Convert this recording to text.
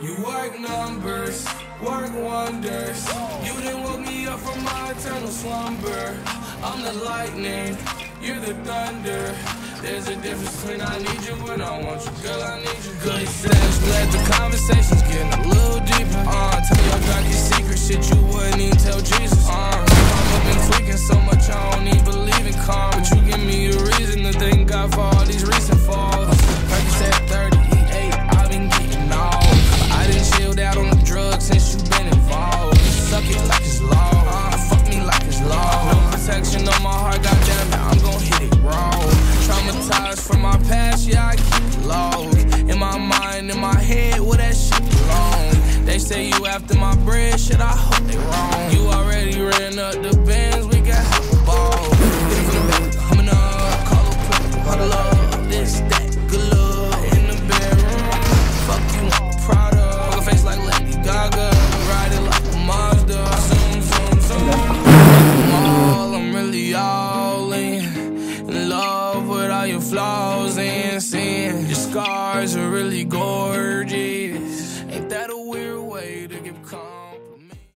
You work numbers, work wonders. You didn't woke me up from my eternal slumber. I'm the lightning, you're the thunder. There's a difference between I need you and I want you. Girl, I need you. Good sex, glad the conversation's getting a little deeper. Tell your darkest secret shit you wouldn't even tell Jesus. I've been tweaking so much I don't even believe in karma. But you give me a reason to thank God for all these recent falls. Percocet 30, E8, I've been getting off. But I done chilled out on the drugs since you been involved. Suck it like it's law, fuck me like it's law. No protection on my heart, goddamn it, I'm gon' hit it raw. Traumatized from my past, yeah, I keep it low. In my mind, in my head, where that shit belong. They say you after my bread, shit, I hope they wrong. You already ran up the bands, we got half a ball. Coming up, call up, huddle up, this, that, good love. In the bedroom, fuck you, I'm proud of. Poker face like Lady Gaga, ride it like a Mazda. Zoom, zoom, zoom. I'm really all in love with all your flaws and sin. Your scars are really gorgeous. Ain't that a